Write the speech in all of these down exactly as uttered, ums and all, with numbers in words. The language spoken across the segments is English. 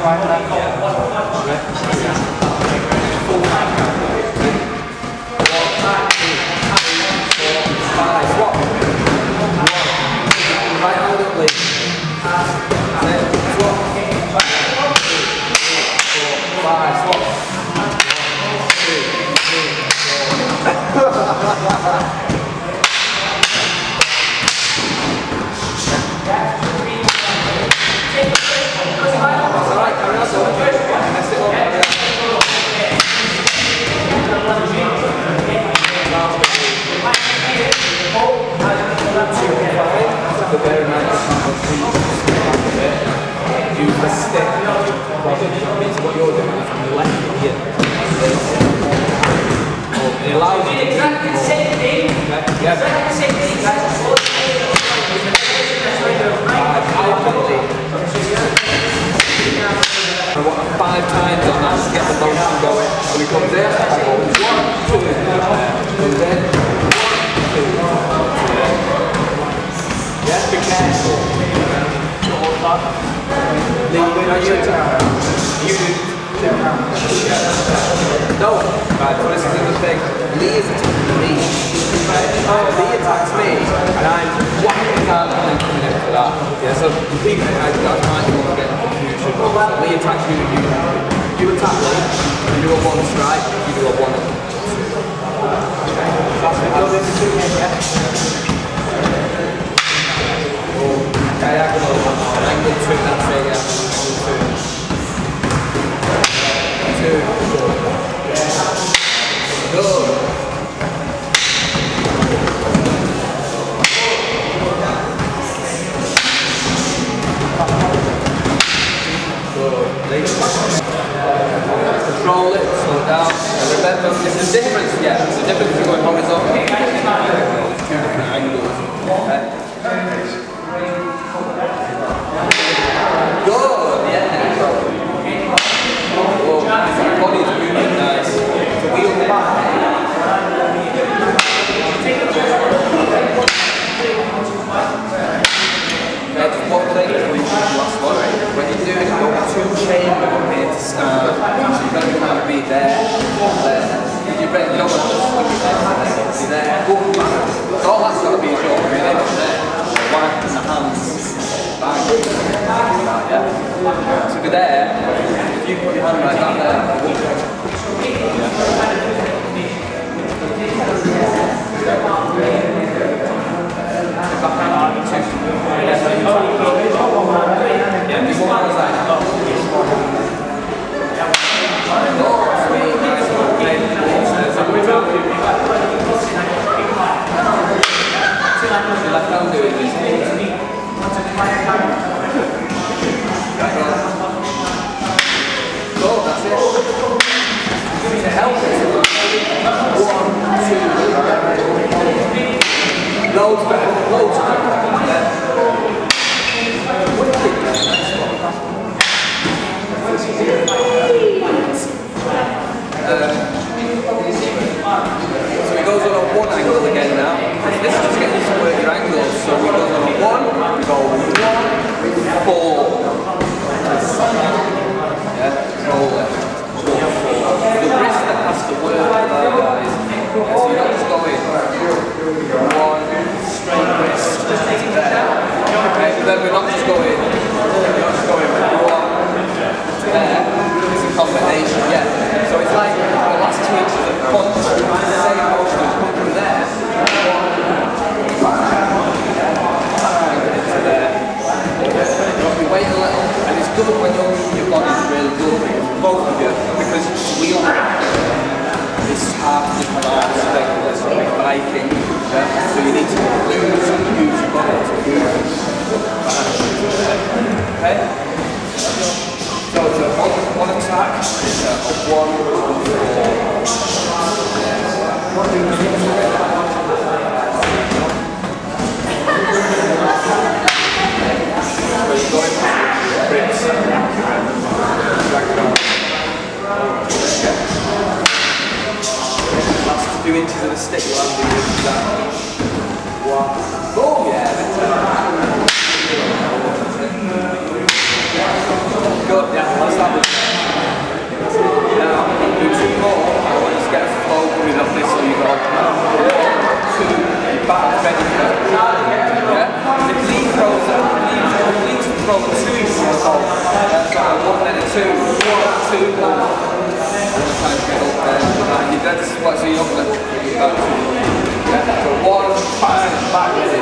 Five times on that to get the motion going. When he comes in, I go one, two, comes in, two, yeah, be careful. Leave it on your turn. You do. No, right, so this is the thing. Lee is attacking me. Lee attacks me, and I'm whacking his arm and then coming in for that. Yeah, so Lee, that's my goal to get the confusion. Lee attacks you, you, you attack Lee, you do a one strike, you do a one. Okay, that's it. I'll do this two again, yeah? Diagonal, angle two, that's it, yeah. Two. Good. Control it, slow it down, and remember, there's a difference, yeah, there's a difference between going horizontal and there's two different angles. Okay. Good, yeah. Oh, your body's moving nice. So wheel back. Okay, just one thing before you do the last one. When you do it, go two chamber from here to start. So you've got to kind of be there, there. If you're ready, you don't want to just look at there. Be there, boom, bang. All that's got to be your job, really, from there. One in the hands. Bang. Yeah. So be there. If you put your hand right down there. Loads better, loads better. So he goes on a one angle again now. This is just getting used to work your angles. So he goes on a one, we go one, four. Yeah, roll it. The wrist that has to work there, guys. Yeah, so you're not just going one straight wrist there. Okay, but then we're not just going, we're not just going one there. It's a combination, yeah. So it's like the last teacher that punch, the same motion as come from there. Into there. You wait a little, and it's good when you're moving your body, it's really good for both of you, because wheel it's hard to balance things, it's like biking, yeah? So you need to lose and use your body to move. Okay? So it's a one, one attack, it's a one, four. So you're going for grips, drag it on. Last two inches of the stick will have to do with that. One. Oh yeah, that's it. Good, yeah, one, two, back ready for it. Yeah? If Lee throws it, Lee Lee's throwing two easy to the goal. Uh, so one then a two, one, two, one. Kind of middle there. And that's what so you're not going to go to. Yeah? So one, bang, back ready.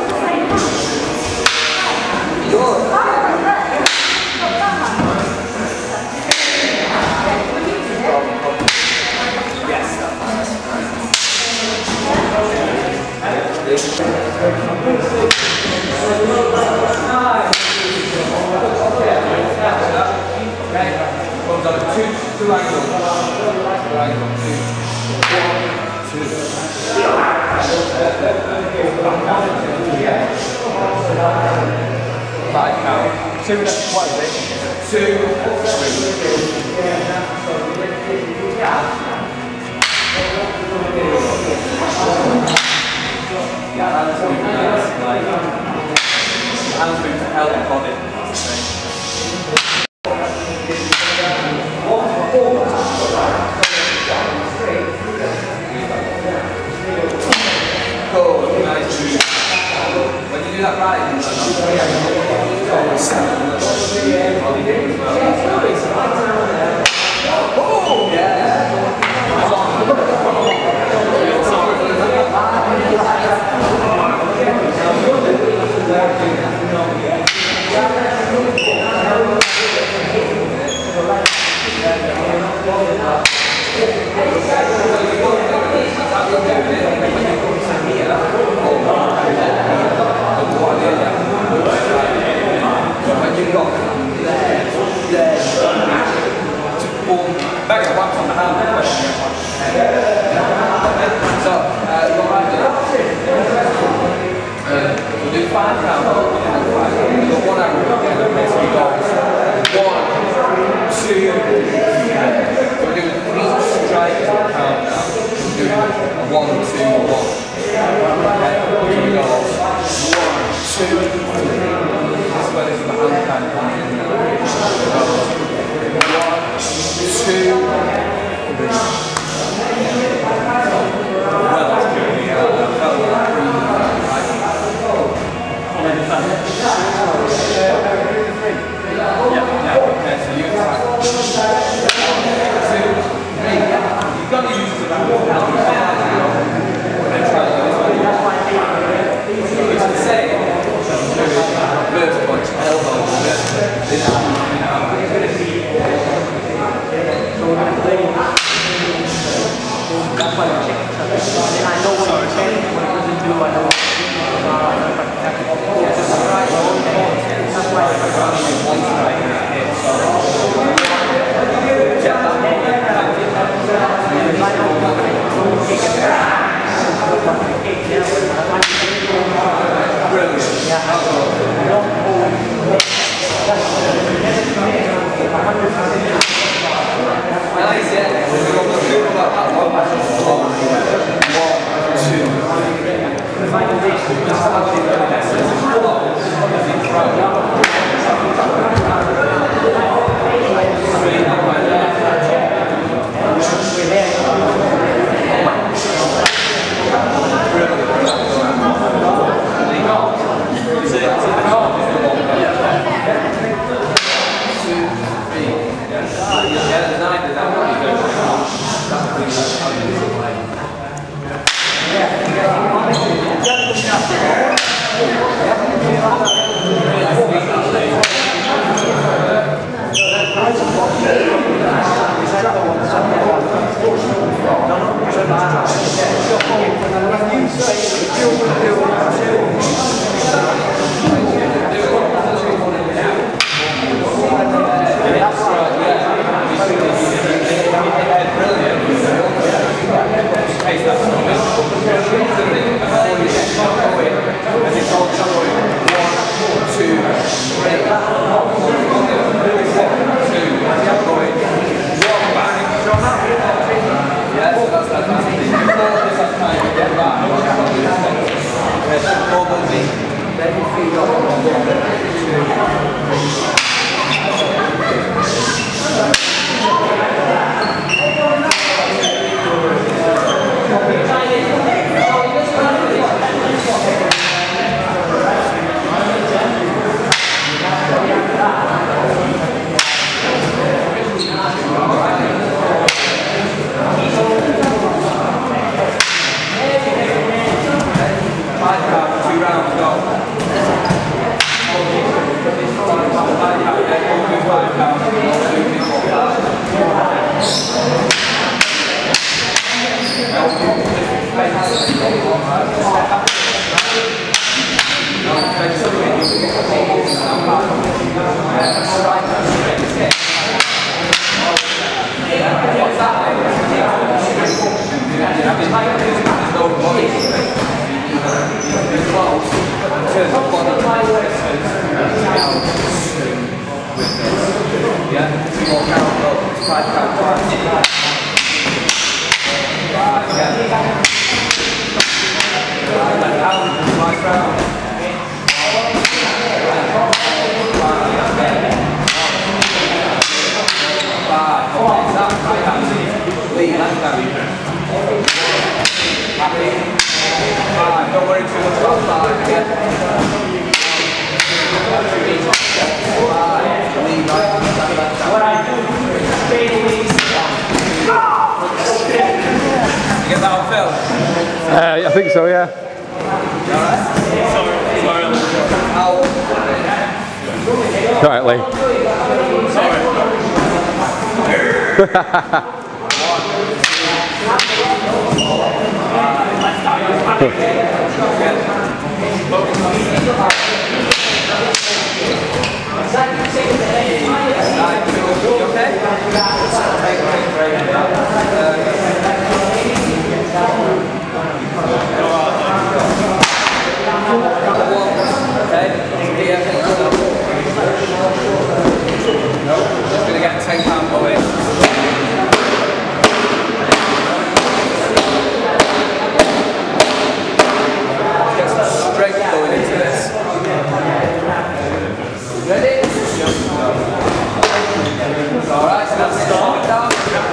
Two angles. Two angles. Two. One, two. Five count. Two and what is it? Two, three. Hands move to help the body. Cool, nice move. When you do that right, oh, yeah. One, two, one. Okay, we go. One, two, three. This is where this is the hand kind of comes in now. One, two, three. Well, that's good. Yeah, I felt like really right. Yeah, yeah. Okay, so you attack. One, two, three. You've got to use it around. First punch, elbow, this that's why we check. I know what you're saying, what it doesn't do, I know. That's why I got one strike and it hits. Check that brilliant. Nice, yeah. One, two. Don't worry too much about that. What I do is you get that on film? Uh, I think so, yeah. Sorry, Lee. Just gonna get ten pound away. Get some strength going into this. Ready? Alright, so that's start down.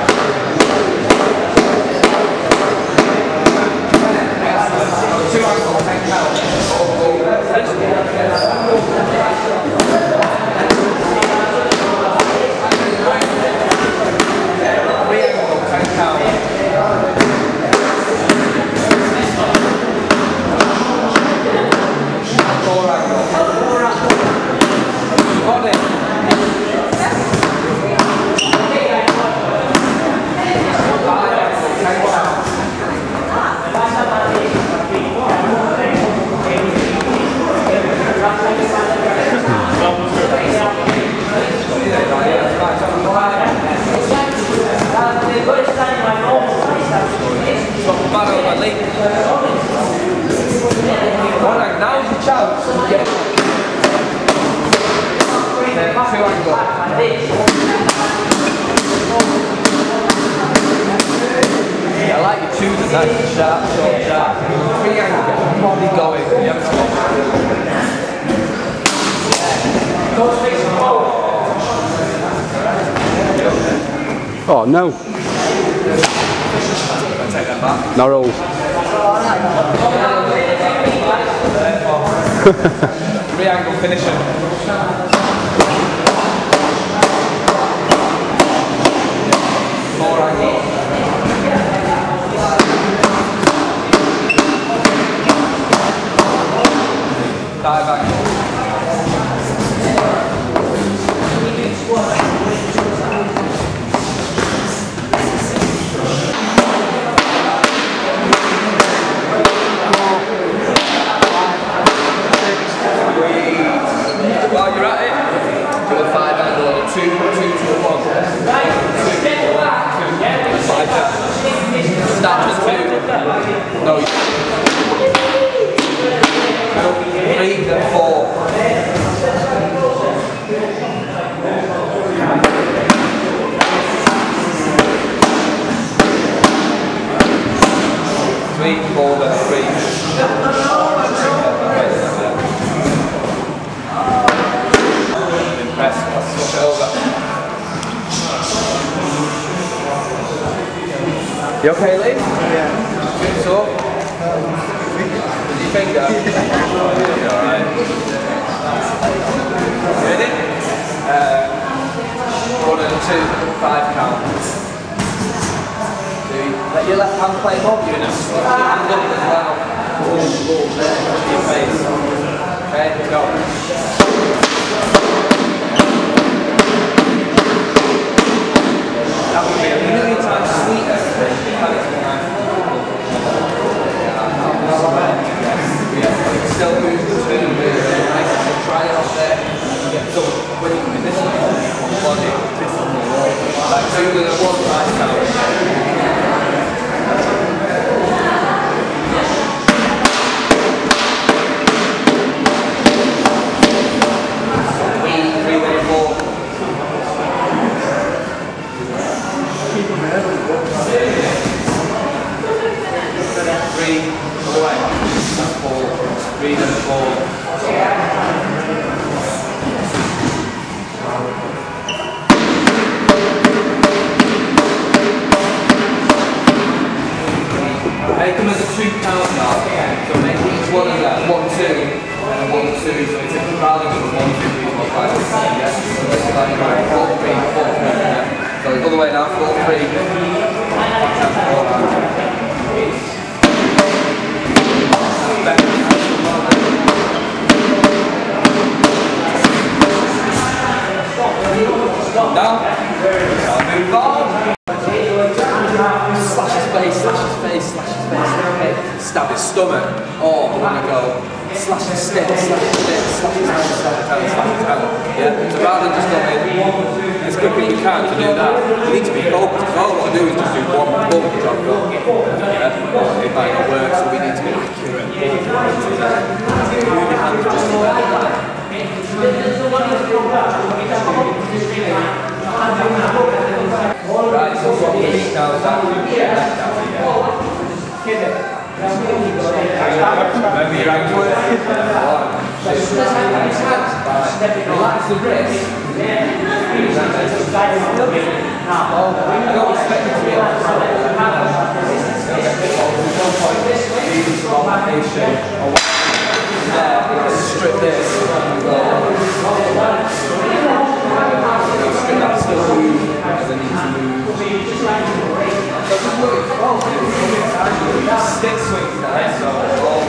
Two ankles, ten pounds. I like your two nice, sharp, short, sharp. Three angle, get the body going. Yep. Oh no. Take that back. No roll. Three angle finishing. Four angle. Dive angle. While you're at it, do a five angle or two, two to a one. Two, one, two, five down. Start with two. No. Three, then four. Three, four, then three. Press, switch it over. You okay, Lee? Yeah. Good talk. Did you think that? You alright? Ready? Uh, one and two, five counts. Let your left hand play above you now. Your hand up as well. Your face. Okay, go. That would be a million times sweeter if you had it tonight. Still move the two, nice and try it off there. So when you do this on the body, like two with a one right now. Three, all right, and four, three and four. Make them as a two count now, so make each one of that, one, two, and a one, two, so it's a rather than one, two, three, four, five, six, seven, yeah? So this is like four, three, four, three, yeah? So all the way now, four, three, Now, move on. Slash his face, slash his face, slash his face. Okay. Stab his stomach. Or we're gonna go slash his stick, slash his stick, slash his hand, slash his hand, slash his hand. Yeah. So rather than just going as quickly as you can to do that, you need to be focused. All I want to do is just do one bump job. Yeah. It might not work, so we need to be accurate. Move your hands just a bit. Right, so what we need now is that remember your ankle. Relax the wrist. I don't expect you to be able to there, strip this. Strip that still move as I need to move. So just look at oh, stick swings there, so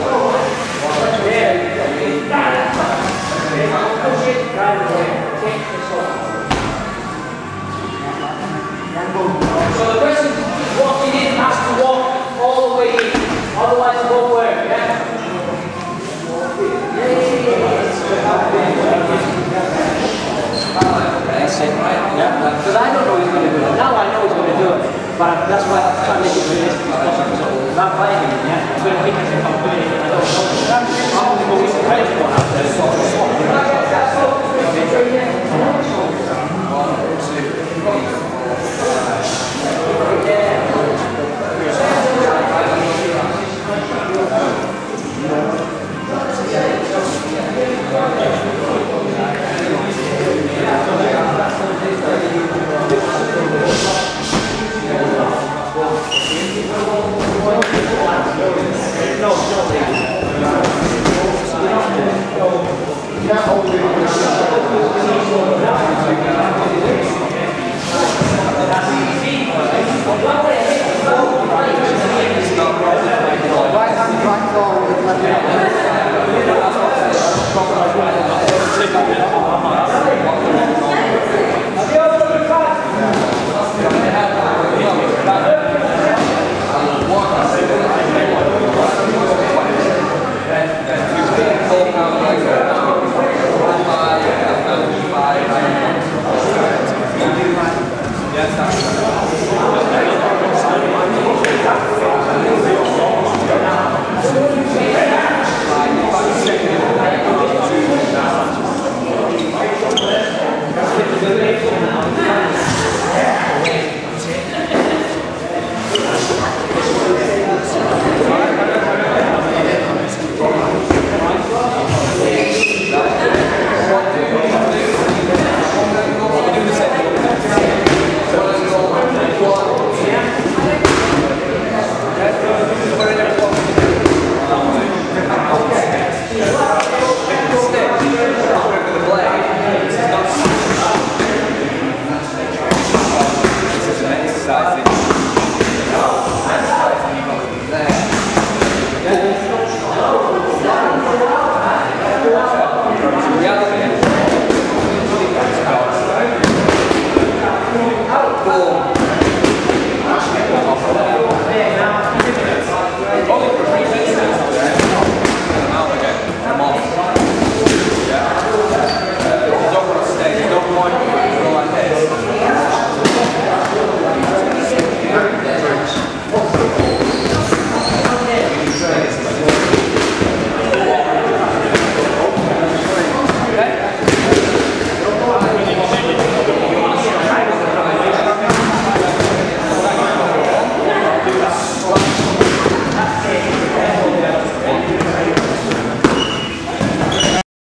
so the person walking in has to walk all the way in, otherwise it won't work, yeah? That's it, right? Yeah. Because I don't know he's going to do it. Now I know he's going to do it. But that's why I'm trying to make it realistic as possible. So without playing him, yeah, I'm going to think if I'm doing it, I don't know. I'm going to go with the credit one after the swap. No, no.